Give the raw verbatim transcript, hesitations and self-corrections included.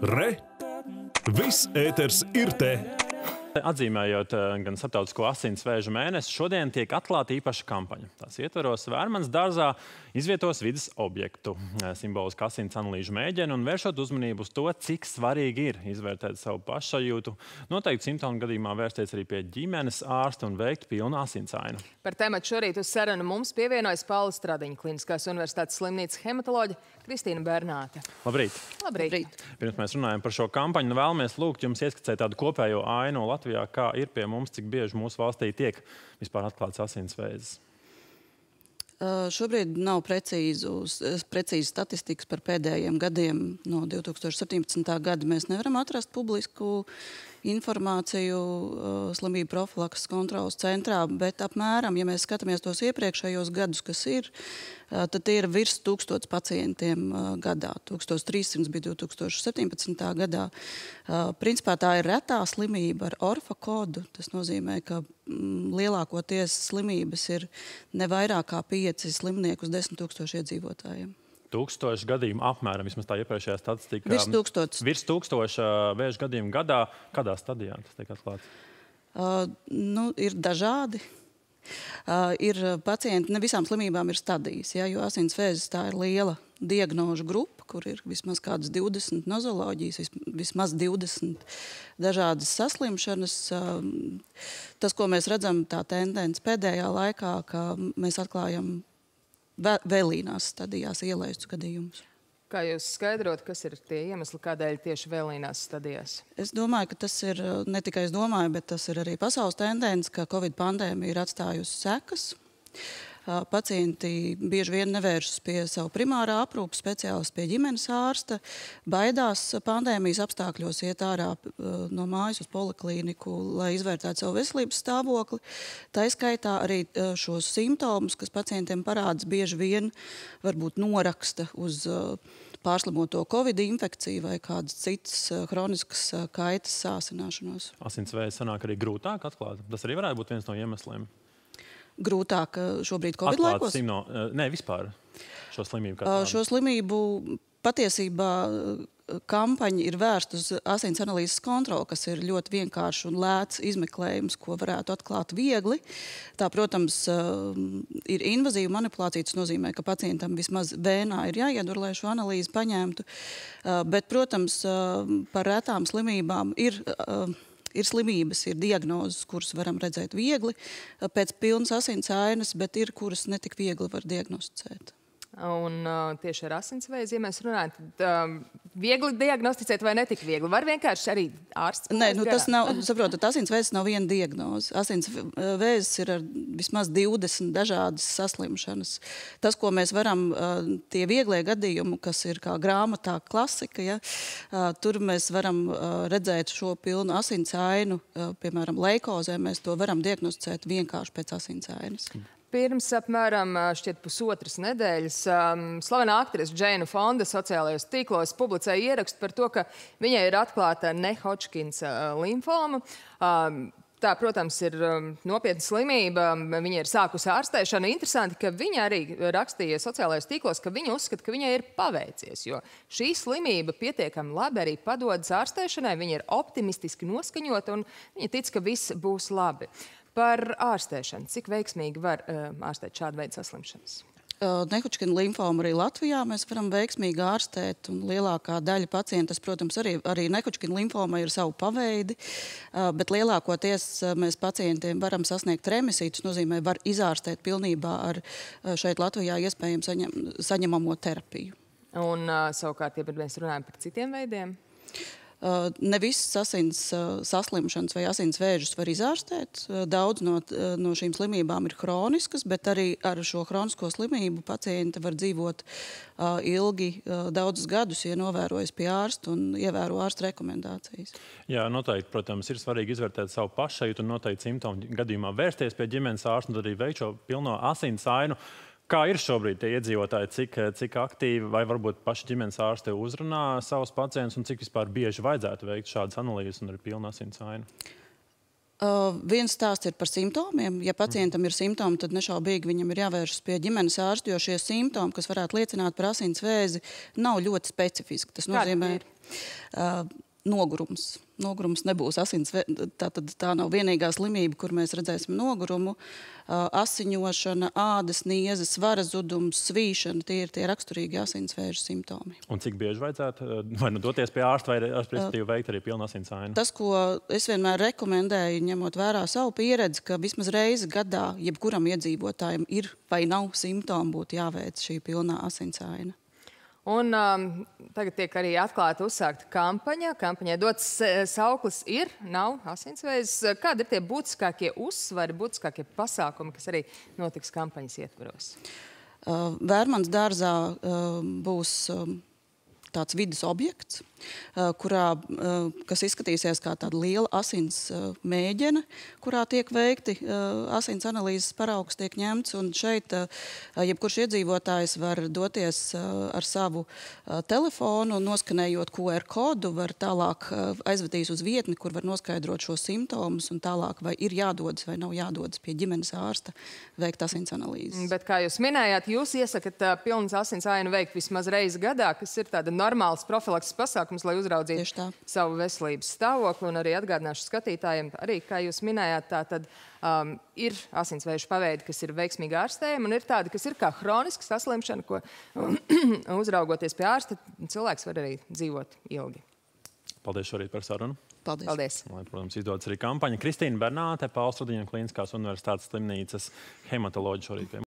Re! Viss ēters ir te! Atzīmējot gan starptautisko asinsvēža mēnesi, šodien tiek atklāta īpaša kampaņa. Tās ietveros Vērmanas dārzā izvietos vides objektu, simbolisku asins analīžu mēģinu un vēršot uzmanību uz to, cik svarīgi ir izvērtēt savu pašsajūtu, noteikti simptomu gadījumā vērsties arī pie ģimenes ārsta un veikt pilnu asinsainu. Par tematu šorīt uz sarunu mums pievienojas Paula Stradiņa, Kliniskās universitātes slimnīcas hematoloģe Kristīna Bernāte. Labrīt! Labrīt! Labrīt. Pirms mēs runājam par šo kampaņu, vēlamies lūgt jums ieskicēt tādu kopējo ainu Latvijā, kā ir pie mums, cik bieži mūsu valstī tiek vispār atklāts asinsvēzis. Uh, šobrīd nav precīzu, precīzu statistikas par pēdējiem gadiem. No divi tūkstoši septiņpadsmitā gada mēs nevaram atrast publisku informāciju uh, slimību profilakses kontrolas centrā, bet apmēram, ja mēs skatāmies tos iepriekšējos gadus, kas ir, uh, tad tie ir virs tūkstots pacientiem uh, gadā. tūkstoš trīs simts bija divi tūkstoši septiņpadsmitā gadā. Uh, principā tā ir retā slimība ar orfa kodu. Tas nozīmē, ka mm, lielākoties slimības ir ne vairāk kā pieci slimnieki uz desmit tūkstoši iedzīvotājiem. Tūkstoši gadījumu apmēram, vismaz tā iepriekšējā statistika. Virs tūkstots. Virs tūkstoša vēža gadījumu gadā. Kādā stadijā tas tiek atklāts? Uh, nu, ir dažādi. Uh, ir pacienti, ne visām slimībām ir stadijas, ja, jo asinsvēzis tā ir liela diagnožu grupa, kur ir vismaz kādas divdesmit nozoloģijas, vis, vismaz divdesmit dažādas saslimšanas. Uh, tas, ko mēs redzam, tā tendence pēdējā laikā, ka mēs atklājam vēlīnās stadijās ielaistus gadījumus. Kā jūs skaidrot, kas ir tie iemesli, kādēļ tieši vēlīnās stadijās? Es domāju, ka tas ir, ne tikai es domāju, bet tas ir arī pasaules tendence, ka Covid pandēmija ir atstājusi sekas. Pacienti bieži vien nevēršas pie savu primārā aprūpas speciālista, pie ģimenes ārsta, baidās pandēmijas apstākļos iet ārā no mājas uz poliklīniku, lai izvērtētu savu veselības stāvokli. Tā skaitā arī šos simptomus, kas pacientiem parādas, bieži vien varbūt noraksta uz pārslimoto Covid infekciju vai kādas citas hroniskas kaitas sāsināšanos. Asinsvēzis sanāk arī grūtāk atklāt. Tas arī varētu būt viens no iemesliem. Grūtāk šobrīd Covid Atklāt laikos? Simno, nē, vispār šo slimību. Kā šo slimību patiesībā kampaņa ir vērsta uz asins analīzes kontroli, kas ir ļoti vienkāršs un lēts izmeklējums, ko varētu atklāt viegli. Tā, protams, ir invazīva manipulācija. Tas nozīmē, ka pacientam vismaz vēnā ir jāiedod, lai šo analīzi paņemtu. Bet, protams, par retām slimībām ir... Ir slimības, ir diagnozes, kuras varam redzēt viegli pēc pilnas asinsainas, bet ir, kuras netik viegli var diagnosticēt. Un uh, tieši ar asinsvēzi, ja mēs runājam, tad um, viegli diagnosticēt vai netik viegli? Var vienkārši arī ārsts? Nē, nu tas nav, saprotat, asinsvēzis nav viena diagnoze. Asinsvēzis ir ar vismaz divdesmit dažādas saslimšanas. Tas, ko mēs varam, uh, tie vieglie gadījumi, kas ir kā grāmatā klasika, ja, uh, tur mēs varam uh, redzēt šo pilnu asinsainu, uh, piemēram, leikozē, mēs to varam diagnosticēt vienkārši pēc asinsainas. Pirms apmēram šķiet pusotras nedēļas um, slavenā aktrise Džeina Fonda sociālajos tīklos publicēja ierakstu par to, ka viņai ir atklāta ne-Hodžkinsa limfoma. Um, tā, protams, ir um, nopietna slimība. Viņa ir sākusi ārstēšanu. Interesanti, ka viņa arī rakstīja sociālajos tīklos, ka viņa uzskata, ka viņai ir paveicies, jo šī slimība pietiekami labi arī padodas ārstēšanai. Viņa ir optimistiski noskaņota un viņa tic, ka viss būs labi. Par ārstēšanu. Cik veiksmīgi var uh, ārstēt šādu veidu saslimšanas? Uh, Ne-Hodžkina limfomu arī Latvijā mēs varam veiksmīgi ārstēt, un lielākā daļa pacientas, protams, arī, arī Ne-Hodžkina limfoma ir savu paveidi, uh, bet lielākoties uh, mēs pacientiem varam sasniegt remisiju. Tas nozīmē, var izārstēt pilnībā ar uh, šeit Latvijā iespējams saņem, saņemamo terapiju. Un uh, savukārt, ja mēs runājam par citiem veidiem? Uh, ne visas asins uh, saslimšanas vai asinsvēžus var izārstēt. Uh, daudz no, uh, no šīm slimībām ir hroniskas, bet arī ar šo hronisko slimību pacienti var dzīvot uh, ilgi, uh, daudzus gadus, ja novērojas pie ārsta un ievēro ārsta rekomendācijas. Jā, noteikti, protams, ir svarīgi izvērtēt savu pašsajūtu un noteikti simptomu gadījumā vērsties pie ģimenes ārsta un tad arī veikt šo pilno asinsainu. Kā ir šobrīd tie iedzīvotāji, cik, cik aktīvi vai varbūt paši ģimenes ārsti uzrunā savus pacientus un cik vispār bieži vajadzētu veikt šādas analīzes un arī pilnu asinsainu? Uh, viens stāsts ir par simptomiem. Ja pacientam ir simptomi, tad nešaubīgi viņam ir jāvēršas pie ģimenes ārsta, jo šie simptomi, kas varētu liecināt par asinsvēzi, nav ļoti specifiski. Tas nozīmē uh, nogurums. Nogurums nebūs asinsvēzi. Tā, tā nav vienīgā slimība, kur mēs redzēsim nogurumu. Uh, asiņošana, ādas nieze, svara zudums, svīšana, tie ir tie raksturīgi asinsvēža simptomi. Un cik bieži vajadzētu vai nu doties pie ārsta, vai respektīvi veikt arī pilnu asinsainu? Tas, ko es vienmēr rekomendēju, ņemot vērā savu pieredzi, ka vismaz reizi gadā jebkuram iedzīvotājiem ir vai nav simptomi, būtu jāveic šī pilnā asinsaina. Un um, tagad tiek arī atklāta uzsākta kampaņa. Kampaņai dots sauklis ir, nav asinsvēzis. Kādi ir tie būtiskākie uzsvari, būtiskākie pasākumi, kas arī notiks kampaņas ietvaros? Uh, Vērmans dārzā uh, būs uh, tāds vides objekts, uh, kurā, uh, kas izskatīsies kā tāda liela asins uh, mēģene, kurā tiek veikti uh, asins analīzes paraugs tiek ņemts. Un šeit uh, jebkurš iedzīvotājs var doties uh, ar savu uh, telefonu, noskanējot Q R kodu, var tālāk uh, aizvedīs uz vietni, kur var noskaidrot šos simptomus un tālāk vai ir jādodas vai nav jādodas pie ģimenes ārsta veikt asins analīzes. Bet, kā jūs minējāt, jūs iesakat uh, pilnas asinsainu veikt vismaz reizi gadā, kas ir tāda normāls profilakses pasākums, lai uzraudzītu savu veselības stāvokli. Un arī atgādināšu skatītājiem, arī, kā jūs minējāt, tā tad um, ir asinsvēža paveidi, kas ir veiksmīgi ārstējami, un ir tādi, kas ir kā hronisks saslimšana, ko uzraugoties pie ārsta, cilvēks var arī dzīvot ilgi. Paldies šorīt par sarunu. Paldies. Paldies. Lai, protams, izdodas arī kampaņa. Kristīna Bernāte, Paulstradiņa Kliniskās universitātes slimnīcas hematoloģija šorīt pie